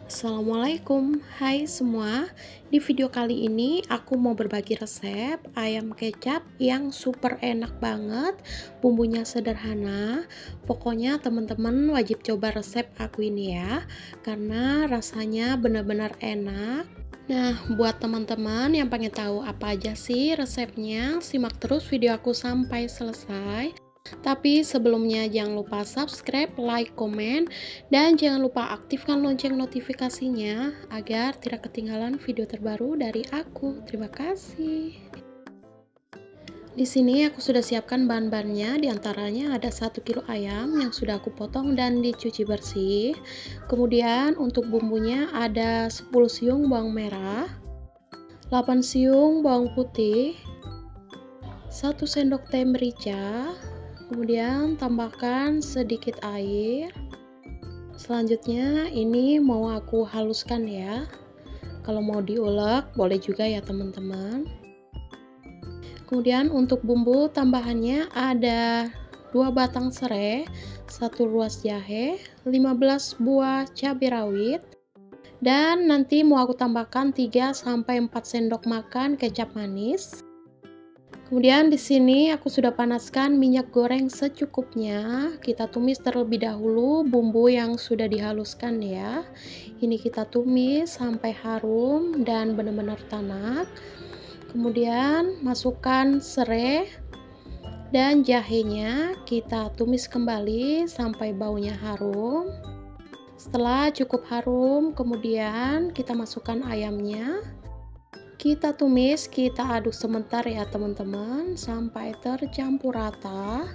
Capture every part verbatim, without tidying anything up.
Assalamualaikum, hai semua. Di video kali ini aku mau berbagi resep ayam kecap yang super enak banget. Bumbunya sederhana. Pokoknya teman-teman wajib coba resep aku ini ya, karena rasanya benar-benar enak. Nah, buat teman-teman yang pengen tahu apa aja sih resepnya, simak terus video aku sampai selesai. Tapi sebelumnya jangan lupa subscribe, like, komen, dan jangan lupa aktifkan lonceng notifikasinya agar tidak ketinggalan video terbaru dari aku. Terima kasih. Di sini aku sudah siapkan bahan-bahannya, diantaranya ada satu kilo ayam yang sudah aku potong dan dicuci bersih. Kemudian untuk bumbunya ada sepuluh siung bawang merah, delapan siung bawang putih, satu sendok teh merica. Kemudian tambahkan sedikit air. Selanjutnya ini mau aku haluskan ya. Kalau mau diulek boleh juga ya teman-teman. Kemudian untuk bumbu tambahannya ada dua batang serai, satu ruas jahe, lima belas buah cabai rawit, dan nanti mau aku tambahkan tiga sampai empat sendok makan kecap manis. Kemudian di sini aku sudah panaskan minyak goreng secukupnya. Kita tumis terlebih dahulu bumbu yang sudah dihaluskan ya. Ini kita tumis sampai harum dan benar-benar tanak. Kemudian masukkan serai dan jahenya, kita tumis kembali sampai baunya harum. Setelah cukup harum, kemudian kita masukkan ayamnya. Kita tumis, kita aduk sebentar ya teman-teman sampai tercampur rata.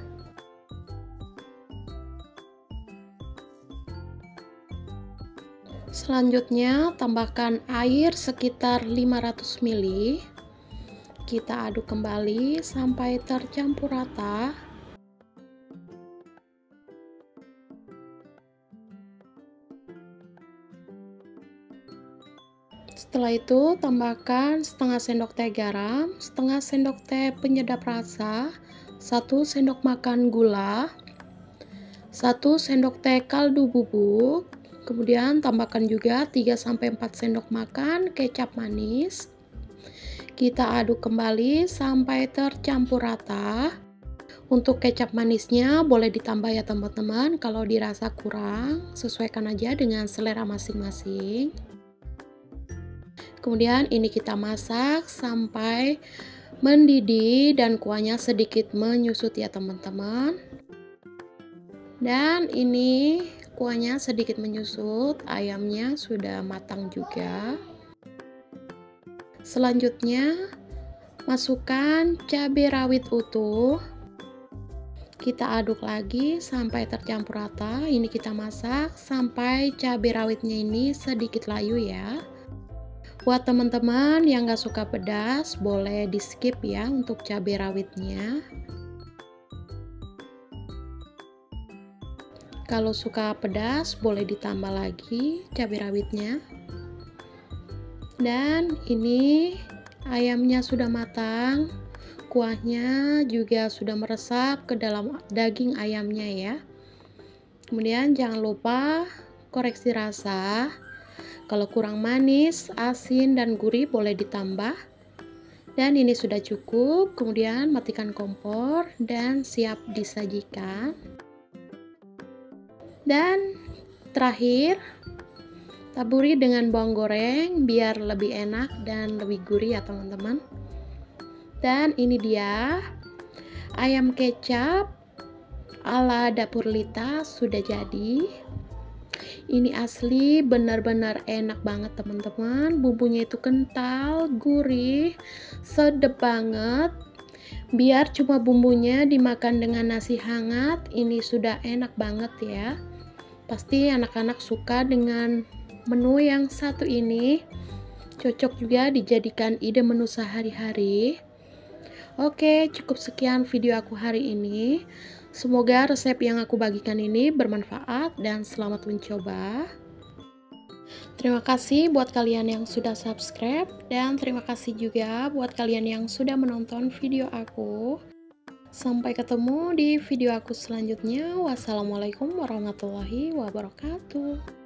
Selanjutnya tambahkan air sekitar lima ratus mililiter. Kita aduk kembali sampai tercampur rata. Setelah itu tambahkan setengah sendok teh garam, setengah sendok teh penyedap rasa, satu sendok makan gula, satu sendok teh kaldu bubuk. Kemudian tambahkan juga tiga sampai empat sendok makan kecap manis. Kita aduk kembali sampai tercampur rata. Untuk kecap manisnya boleh ditambah ya teman-teman, kalau dirasa kurang sesuaikan aja dengan selera masing-masing. Kemudian ini kita masak sampai mendidih dan kuahnya sedikit menyusut ya teman-teman. Dan ini kuahnya sedikit menyusut, ayamnya sudah matang juga. Selanjutnya masukkan cabai rawit utuh. Kita aduk lagi sampai tercampur rata. Ini kita masak sampai cabai rawitnya ini sedikit layu ya. Buat teman-teman yang gak suka pedas, boleh di skip ya untuk cabai rawitnya. Kalau suka pedas, boleh ditambah lagi cabai rawitnya. Dan ini ayamnya sudah matang, kuahnya juga sudah meresap ke dalam daging ayamnya ya. Kemudian jangan lupa koreksi rasa. Kalau kurang manis, asin, dan gurih boleh ditambah. Dan ini sudah cukup. Kemudian matikan kompor dan siap disajikan. Dan terakhir, taburi dengan bawang goreng biar lebih enak dan lebih gurih ya teman-teman. Dan ini dia ayam kecap ala Dapur Lita sudah jadi. Ini asli benar-benar enak banget teman-teman. Bumbunya itu kental, gurih, sedap banget. Biar cuma bumbunya dimakan dengan nasi hangat, ini sudah enak banget ya. Pasti anak-anak suka dengan menu yang satu ini. Cocok juga dijadikan ide menu sehari-hari. Oke, cukup sekian video aku hari ini. Semoga resep yang aku bagikan ini bermanfaat dan selamat mencoba. Terima kasih buat kalian yang sudah subscribe dan terima kasih juga buat kalian yang sudah menonton video aku. Sampai ketemu di video aku selanjutnya. Wassalamualaikum warahmatullahi wabarakatuh.